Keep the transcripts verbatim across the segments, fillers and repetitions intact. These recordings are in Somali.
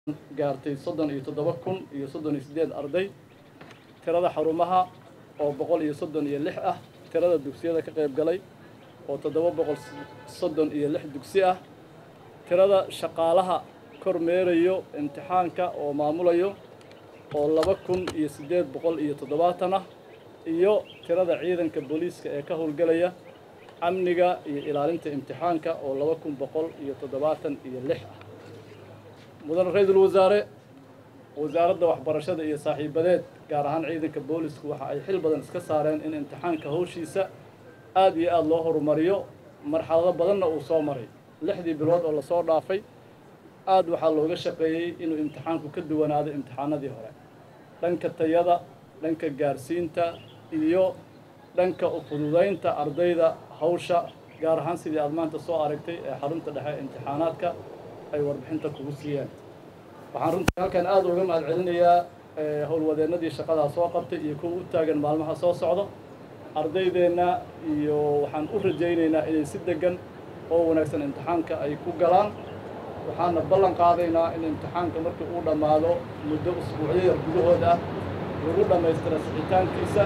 gaartay soddon iyo toddoba kun iyo soddon iyo siddeed arday tirada xarumaha oo boqol iyo soddon iyo lix ah tirada dugsiyada ka qayb galay oo toddoba boqol soddon iyo lix dugsi ah tirada shaqaalaha kormeerayo imtixaanka oo maamulayo oo laba kun iyo siddeed boqol iyo toddobaatan ah iyo tirada ciidanka booliiska ee ka howlgalaya amniga iyo ilaalinta imtixaanka oo laba kun boqol iyo toddobaatan iyo lix ah mudan ra'iisul wasaare wasaaradda waxbarashada iyo saaxiibadeed gaar ahaan ciidanka booliisku waxa ay xil badan iska saareen in imtixaanka hawshiisa aad iyo aad loo horumariyo marxalado badanna uu soo maray lixdii bilood oo la soo dhaafay aad waxaa looga shaqeeyay inuu imtixaanku ka duwanaado imtixaanadii hore dhanka tayada dhanka gaarsiinta iyo dhanka u fududaynta ardayda hawsha gaar ahaan sidii aad maanta soo aragtay ee xarunta dhexe imtixaanaadka ay warbixinta kugu siiyeen waxaan runtii halkan aad uga mahad celinayaa howlwadeennadii shaqadaa soo qabtay iyo kuwa u taagan maalmaha soo socda ardaydeenna iyo waxaan u rajaynaynaa inay si degan oo wanaagsan imtixaanka ay ku galaan waxaana ballan qaadaynaa in imtixaanka markii uu dhammaado muddo usbuucyo yar gudahood ah lagu dhammaystira sixitaankiisa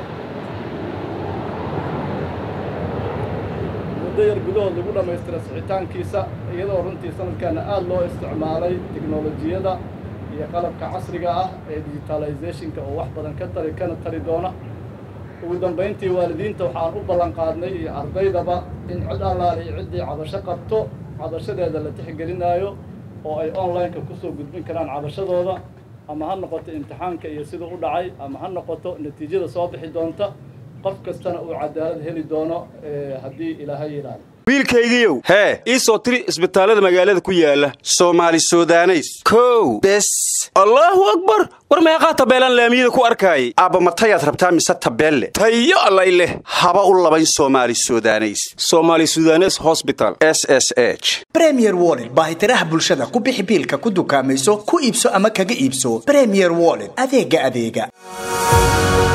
muddo yar gudahood lagu dhammaystira sixitaankiisa iyadoo runtii sanadkaana aad loo isticmaalay tiknolojiyada iyo qalabka casriga ah ee digitalizationka oo wax badan ka tari kana tari doona ugu dambayntii waalidiinta waxaan u ballan qaadnay iyo ardaydaba in cid allaale iyo ciddii cabasho qabto cabashadeeda la tixgelinayo oo ay online-ka kusoo gudbin karaan cabashadooda ama ha noqoto imtixaanka iyo siduu u dhacay ama ha noqoto natiijada soo bixi doonta qof kastana uu cadaalad heli doono haddii ilaahay yiraahdo wiilkaygiiow hee ii soo tiri isbitaallada magaalada ku yaala soomaali sudaneys kow bes allaahu akbar war meeqaa tabeelaan laamiyada ku arkaayay aabba matayaad rabtaa mise tabeelle tayo allay leh haba u labayn soomaali sudaneys soomaali sudanes hosbital s s h premier wallet baahitiraha bulshada ku bixi biilka ku dukaamayso ku iibso ama kaga iibso premier wallet adeega adeega